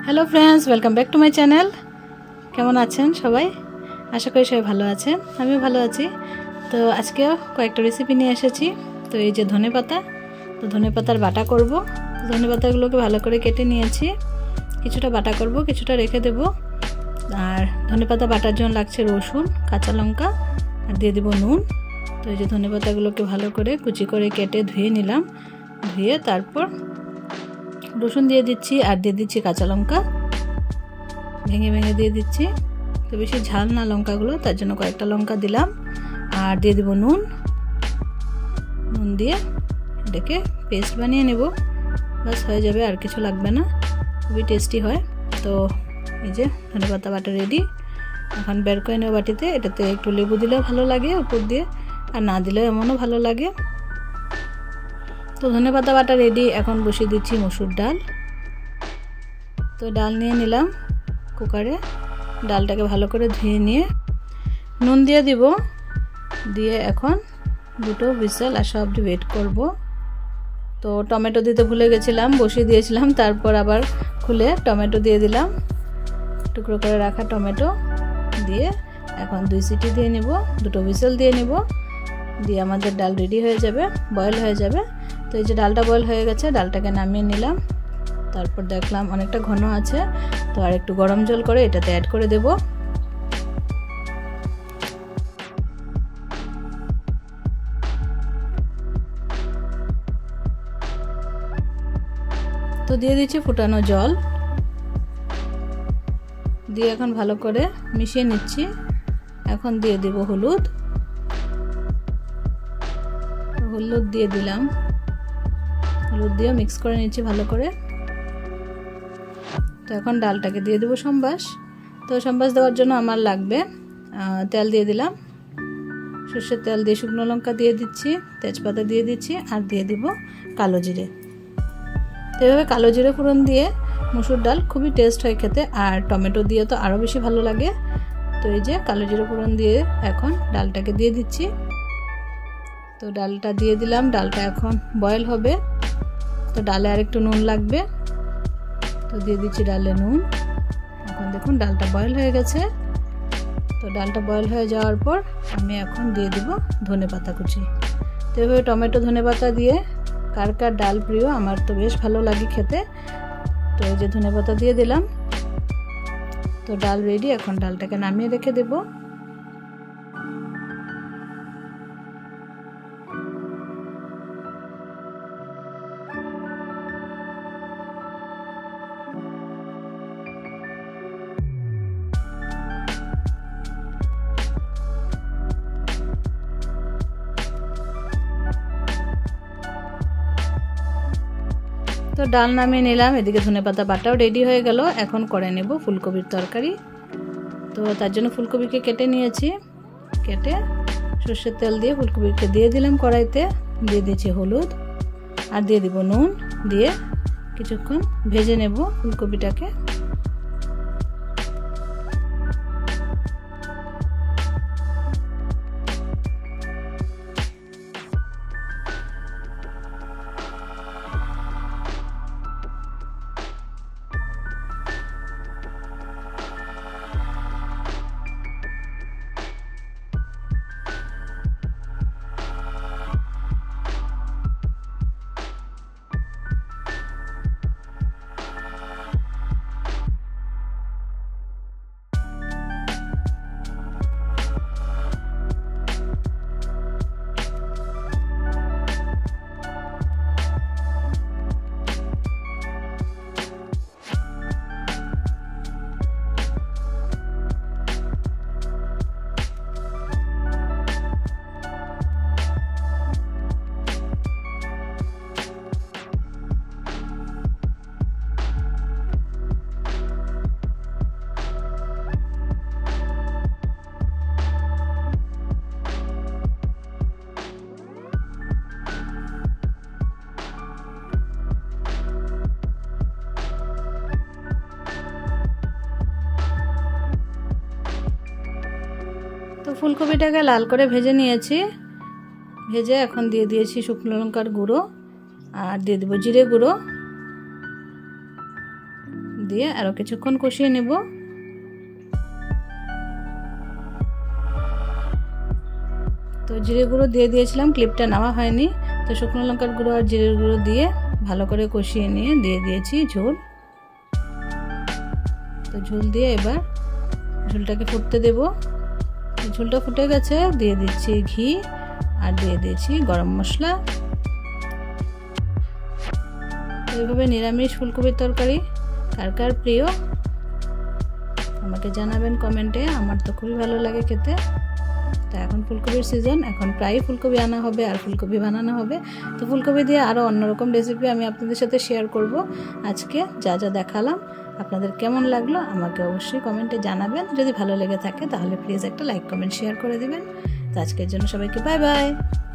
Hello friends, welcome back to my channel. কেমন আছেন সবাই? আশা করি সবাই ভালো আছেন, আমিও ভালো আছি। তো আজকেও কয়েকটা রেসিপি নিয়ে এসেছি। তো এই যে ধনেপাতা, তো ধনেপাতার বাটা করব। ধনেপাতাগুলোকে ভালো করে কেটে নিয়েছি, কিছুটা বাটা করব, কিছুটা রেখে দেব। আর ধনেপাতা বাটার জন্য লাগছে রসুন, কাঁচা লঙ্কা, আর দিয়ে দেব নুন। তো এই যে ধনেপাতাগুলোকে ভালো করে কুচি করে কেটে ধুয়ে নিলাম। ধুয়ে তারপর রসুন দিয়ে দিচ্ছি, আর দিয়ে দিচ্ছি কাঁচা লঙ্কা, ভেঙে ভেঙে দিয়ে দিচ্ছি। তো বেশি ঝাল না লঙ্কাগুলো, তার জন্য কয়েকটা লঙ্কা দিলাম। আর দিয়ে দেবো নুন। নুন দিয়ে এটাকে পেস্ট বানিয়ে নেব, বাস হয়ে যাবে, আর কিছু লাগবে না। খুবই টেস্টি হয়। তো এই যে ধনেপাতা বাটা রেডি। এখন বের করে নেব বাটিতে। এটাতে একটু লেবু দিলেও ভালো লাগে উপর দিয়ে, আর না দিলেও এমনও ভালো লাগে। তো ধনেপাতা বাটা রেডি। এখন বসিয়ে দিচ্ছি মসুর ডাল। তো ডাল নিয়ে নিলাম কুকারে। ডালটাকে ভালো করে ধুয়ে নিয়ে নুন দিয়ে দিব। দিয়ে এখন দুটো হুইসেল আসা অবধি ওয়েট করব। তো টমেটো দিতে ভুলে গেছিলাম, বসিয়ে দিয়েছিলাম, তারপর আবার খুলে টমেটো দিয়ে দিলাম। টুকরো করে রাখা টমেটো দিয়ে এখন 2 সিটি দিয়ে নেব, দুটো হুইসেল দিয়ে নেব। দিয়ে আমাদের ডাল রেডি হয়ে যাবে, বয়েল হয়ে যাবে। তো এই যে ডালটা বয়েল হয়ে গেছে, ডালটাকে নামিয়ে নিলাম। তারপর দেখলাম অনেকটা ঘন আছে, তো আর একটু গরম জল করে এটাতে অ্যাড করে দেব। তো দিয়ে দিচ্ছি ফুটানো জল, দিয়ে এখন ভালো করে মিশিয়ে নিচ্ছি। এখন দিয়ে দেব হলুদ। হলুদ দিয়ে দিলাম, হলুদ দিয়ে মিক্স করে নিচ্ছি ভালো করে। তো এখন ডালটাকে দিয়ে দেবো সম্বাস। তো সম্বাস দেওয়ার জন্য আমার লাগবে তেল দিয়ে দিলাম, সর্ষের তেল দিয়ে শুকনো লঙ্কা দিয়ে দিচ্ছি, তেজপাতা দিয়ে দিচ্ছি, আর দিয়ে দিব কালো জিরে। তো এভাবে কালো জিরে ফোড়ন দিয়ে মুসুর ডাল খুবই টেস্ট হয় খেতে, আর টমেটো দিয়ে তো আরও বেশি ভালো লাগে। তো এই যে কালো জিরে ফোড়ন দিয়ে এখন ডালটাকে দিয়ে দিচ্ছি। তো ডালটা দিয়ে দিলাম, ডালটা এখন বয়েল হবে। তো ডালে আর একটু নুন লাগবে, তো দিয়ে দিচ্ছি ডালে নুন। এখন দেখুন ডালটা বয়েল হয়ে গেছে। তো ডালটা বয়েল হয়ে যাওয়ার পর আমি এখন দিয়ে দিব ধনেপাতা কুচি। তো এভাবে টমেটো ধনেপাতা দিয়ে কার কার ডাল প্রিয়, আমার তো বেশ ভালো লাগে খেতে। তো এই যে ধনেপাতা দিয়ে দিলাম। তো ডাল রেডি। এখন ডালটাকে নামিয়ে রেখে দেব। তো ডাল নামিয়ে নিলাম, এদিকে ধনেপাতা বাটাও রেডি হয়ে গেল। এখন করে নেব ফুলকপির তরকারি। তো তার জন্য ফুলকপিকে কেটে নিয়েছি। কেটে সর্ষের তেল দিয়ে ফুলকপিকে দিয়ে দিলাম কড়াইতে। দিয়ে দিয়েছি হলুদ, আর দিয়ে দিব নুন। দিয়ে কিছুক্ষণ ভেজে নেব ফুলকপিটাকে। তো ফুলকপিটাকে লাল করে ভেজে নিয়েছি। ভেজে এখন দিয়ে দিয়েছি শুকনো লঙ্কার গুঁড়ো, আর দিয়ে দেবো জিরে গুঁড়ো, দিয়ে আরও কিছুক্ষণ কষিয়ে নেব। তো জিরে গুঁড়ো দিয়ে দিয়েছিলাম, ক্লিপটা নেওয়া হয়নি। তো শুকনো লঙ্কার গুঁড়ো আর জিরের গুঁড়ো দিয়ে ভালো করে কষিয়ে নিয়ে দিয়ে দিয়েছি ঝোল। তো ঝোল দিয়ে এবার ঝোলটাকে ফুটতে দেব। ঝোলটা ফুটে গেছে, দিয়ে দিচ্ছি ঘি আর দিয়ে দিয়েছি গরম মশলা। এইভাবে নিরামিষ ফুলকপির তরকারি কার কার প্রিয় আমাকে জানাবেন কমেন্টে। আমার তো খুবই ভালো লাগে খেতে। তো এখন ফুলকপির সিজন, এখন প্রায় ফুলকপি আনা হবে আর ফুলকপি বানানো হবে। তো ফুলকপি দিয়ে আরও অন্যরকম রেসিপি আমি আপনাদের সাথে শেয়ার করব। আজকে যা যা দেখালাম আপনাদের কেমন লাগলো আমাকে অবশ্যই কমেন্টে জানাবেন। যদি ভালো লেগে থাকে তাহলে প্লিজ একটা লাইক কমেন্ট শেয়ার করে দিবেন। তো আজকের জন্য সবাইকে বাই বাই।